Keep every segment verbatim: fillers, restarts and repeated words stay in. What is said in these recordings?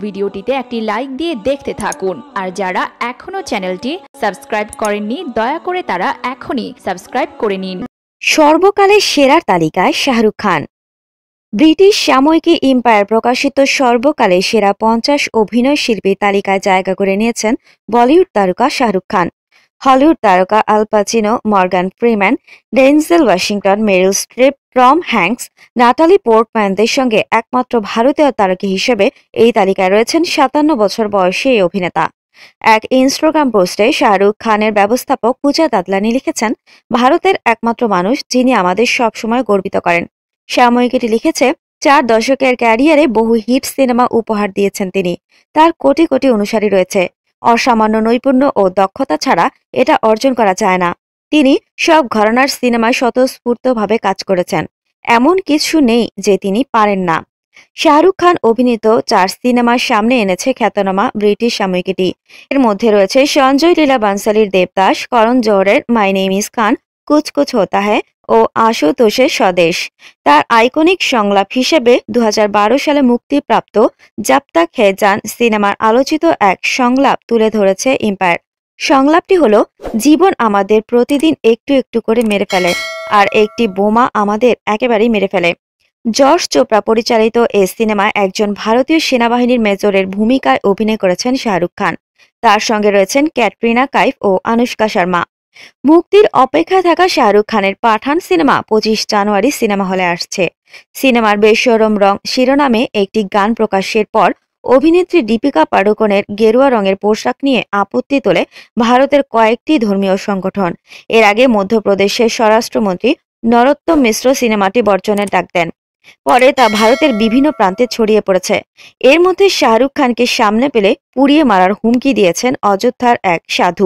ভিডিওটিতে একটি লাইক দিয়ে দেখতে থাকুন। আর যারা এখনো চ্যানেলটি সাবস্ক্রাইব করেননি দয়া করে তারা এখনই সাবস্ক্রাইব করে নিন। সর্বকালের সেরার তালিকায় শাহরুখ খান। ব্রিটিশ সাময়িকী এম্পায়ার প্রকাশিত সর্বকালের সেরা পঞ্চাশ অভিনয় শিল্পীর তালিকায় জায়গা করে নিয়েছেন বলিউড তারকা শাহরুখ খান। হলিউড তারকা Al Pacino, Morgan Freeman, Denzel Washington, Meryl Streep, Tom Hanks, Natalie পোর্টম্যানদের সঙ্গে একমাত্র ভারতীয় তারকা হিসেবে এই তালিকায় রয়েছেন সাতান্ন বছর বয়সী এই অভিনেতা। এক ইনস্টাগ্রাম পোস্টে শাহরুখ খানের ব্যবস্থাপক পূজা দাদলানি লিখেছেন, ভারতের একমাত্র মানুষ যিনি আমাদের সবসময় গর্বিত করেন। সাময়িকীটি লিখেছে, চার দশকের ক্যারিয়ারে বহু হিট সিনেমা উপহার দিয়েছেন তিনি। তার কোটি কোটি অনুসারী রয়েছে। অসামান্য নৈপুণ্য ও দক্ষতা ছাড়া এটা অর্জন করা যায় না। তিনি সব ঘরানার সিনেমায় স্বতঃস্ফূর্তভাবে কাজ করেছেন। এমন কিছু নেই যে তিনি পারেন না। শাহরুখ খান অভিনীত চার সিনেমার সামনে এনেছে খ্যাতনামা ব্রিটিশ সাময়িকীটি। এর মধ্যে রয়েছে সঞ্জয় লীলা বানসালির দেবদাস, করণ জোহরের মাই নেম ইজ খান, কুছ কুছ হোতা হ্যায় ও আশুতোষের স্বদেশ। তার আইকনিক সংলাপ হিসেবে দু হাজার বারো সালে মুক্তিপ্রাপ্ত জব তক হ্যায় জান সিনেমার আলোচিত এক সংলাপ তুলে ধরেছে এম্পায়ার। সংলাপটি হলো, জীবন আমাদের প্রতিদিন একটু একটু করে মেরে ফেলে, আর একটি বোমা আমাদের একেবারেই মেরে ফেলে। জর্জ চোপড়া পরিচালিত এই সিনেমায় একজন ভারতীয় সেনাবাহিনীর মেজরের ভূমিকায় অভিনয় করেছেন শাহরুখ খান। তার সঙ্গে রয়েছেন ক্যাটরিনা কাইফ ও আনুশকা শর্মা। মুক্তির অপেক্ষায় থাকা শাহরুখ খানের পাঠান সিনেমা পঁচিশ জানুয়ারি সিনেমা হলে আসছে। সিনেমার বেশরম রং শিরোনামে একটি গান প্রকাশের পর অভিনেত্রী দীপিকা পাডুকোনের গেরুয়া রঙের পোশাক নিয়ে আপত্তি তোলে ভারতের কয়েকটি ধর্মীয় সংগঠন। এর আগে মধ্যপ্রদেশের স্বরাষ্ট্রমন্ত্রী নরোত্তম মিশ্র সিনেমাটি বর্জনের ডাক দেন। পরে তা ভারতের বিভিন্ন প্রান্তে ছড়িয়ে পড়েছে। এর মধ্যে শাহরুখ খানকে সামনে পেলে পুড়িয়ে মারার হুমকি দিয়েছেন অযোধ্যার এক সাধু।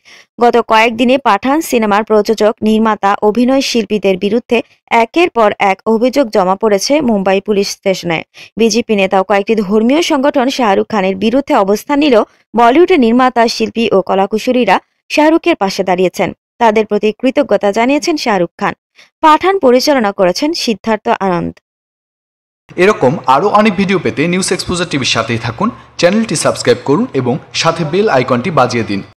গত কয়েকদিনে পাঠান সিনেমার প্রযোজক, নির্মাতা, অভিনয় শিল্পীদের বিরুদ্ধে একের পর এক অভিযোগ জমা পড়েছে মুম্বাই পুলিশ স্টেশনে। বিজেপি নেতা ও কয়েকটি ধর্মীয় সংগঠন শাহরুখ খানের বিরুদ্ধে অবস্থান নিলেও বলিউডের নির্মাতা, শিল্পী ও কলাকুশলীরা শাহরুখের পাশে দাঁড়িয়েছেন। তাদের প্রতি কৃতজ্ঞতা জানিয়েছেন শাহরুখ খান। পাঠান পরিচালনা করেছেন সিদ্ধার্থ আনন্দ। এরকম আরও অনেক ভিডিও পেতে নিউজ এক্সপোজার টিভির সাথেই থাকুন। চ্যানেলটি সাবস্ক্রাইব করুন এবং সাথে বেল আইকনটি বাজিয়ে দিন।